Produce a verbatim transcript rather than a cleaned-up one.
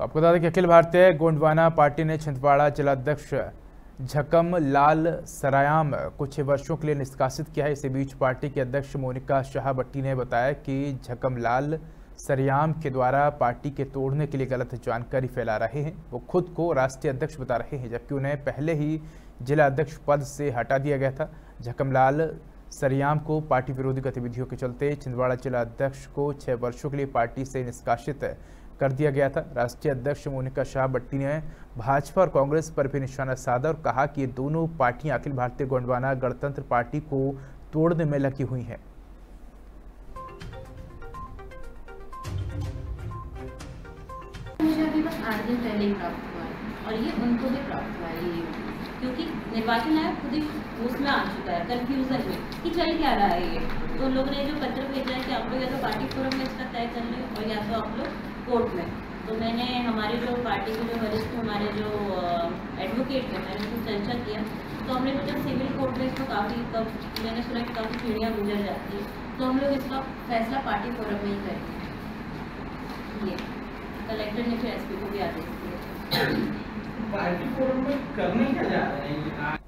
तो आपको बता दें कि अखिल भारतीय गोंडवाना पार्टी ने छिंदवाड़ा जिलाध्यक्ष झकम लाल सरायाम को छह वर्षों के लिए निष्कासित किया है। इसी बीच पार्टी के अध्यक्ष मोनिका शाह भट्टी ने बताया कि झकम लाल सरियाम के द्वारा पार्टी के तोड़ने के लिए गलत जानकारी फैला रहे हैं। वो खुद को राष्ट्रीय अध्यक्ष बता रहे हैं, जबकि उन्हें पहले ही जिला अध्यक्ष पद से हटा दिया गया था। झकम लाल सरियाम को पार्टी विरोधी गतिविधियों के चलते छिंदवाड़ा जिला अध्यक्ष को छह वर्षों के लिए पार्टी से निष्कासित कर दिया गया था। राष्ट्रीय अध्यक्ष मोनिका शाह भट्टी ने भाजपा और कांग्रेस पर भी निशाना साधा और कहा कि ये दोनों पार्टियां अखिल भारतीय गोंडवाना गणतंत्र पार्टी को तोड़ने में लगी हुई हैं। मुझे अभी बस आठ दिन पहले ही प्राप्त हुआ है और ये उनको भी प्राप्त हुआ है, ये क्योंकि निर्वाचन आयोग खुद ही उसमें आ चुका है कंफ्यूजन में कि चल क्या रहा है। ये तो लोग ने जो पत्र भेजा है कि आप लोग या तो पार्टी फोरम में इसका तय कर लें और या तो आप लोग कोर्ट में। तो मैंने हमारे जो पार्टी के जो वरिष्ठ हमारे जो एडवोकेट हैं, मैंने उसको चर्चा किया। तो हमने तो जब सिविल कोर्ट में इसको काफ़ी कब मैंने सुना कि काफ़ी पीढ़ियाँ गुजर जाती है, तो हम लोग इसका फैसला पार्टी फोरम में ही करेंगे। ये कलेक्टर ने फिर एसपी को भी आदेश दिया। पार्टी फोरम में करने क्या जा रहे हैं?